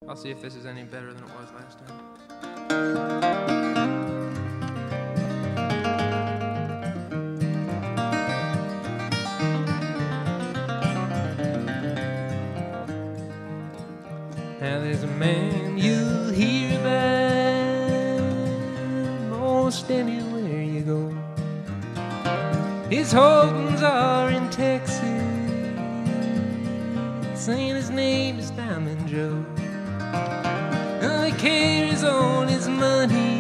I'll see if this is any better than it was last time. Now there's a man you'll hear about most anywhere you go. His holdings are in Texas, and his name is Diamond Joe. He carries all his money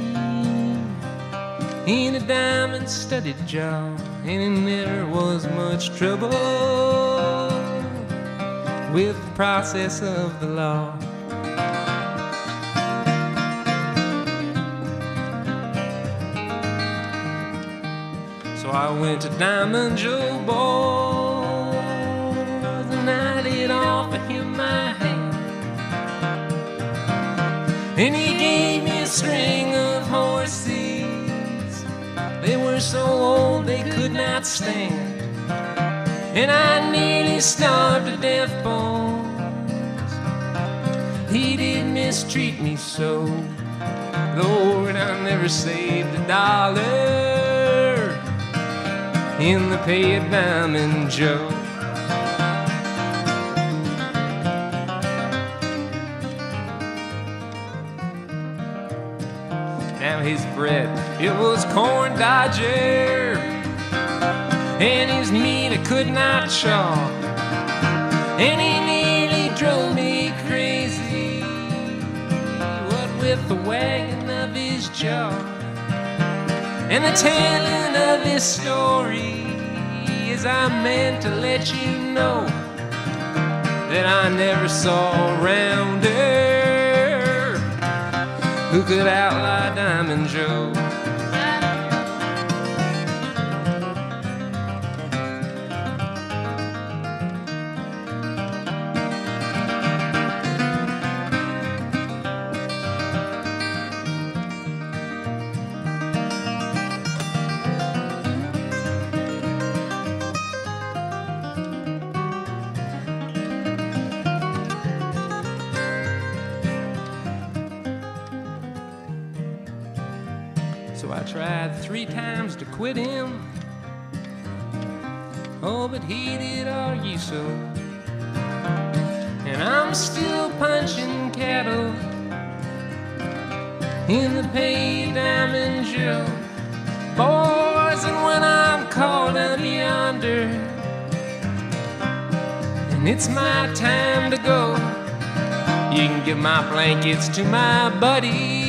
in a diamond-studded jar, and he never was much trouble with the process of the law. So I went to Diamond Joe, boys, and I did offer him my hand. And he gave me a string of horses. They were so old they could not stand, and I nearly starved to death, boys. He did mistreat me so. Lord, I never saved a dollar in the pay of Diamond Joe. Now his bread, it was corn dodger, and his meat I could not chaw, and he nearly drove me crazy, what with the wagging of his jaw and the telling of his story. Is I meant to let you know that I never saw a rounder who could outlie Diamond Joe. So I tried 3 times to quit him, oh, but he did argue so. And I'm still punching cattle in the pay of Diamond Joe. Boys, and when I'm called out yonder and it's my time to go, you can give my blankets to my buddies.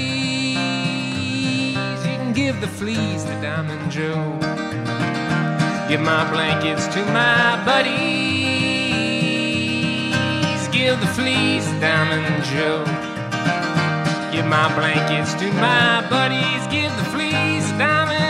Give the fleas to Diamond Joe. Give my blankets to my buddies. Give the fleas to Diamond Joe. Give my blankets to my buddies. Give the fleas to Diamond